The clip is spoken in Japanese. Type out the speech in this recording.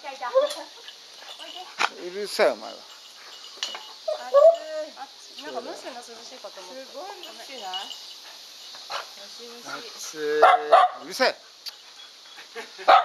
うるさいお前は。 なんか蒸すの涼しいかと思って。すごい蒸しない。蒸し蒸し。 うるさい。